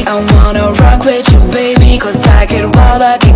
I wanna rock with you, baby, cause I get wild, I get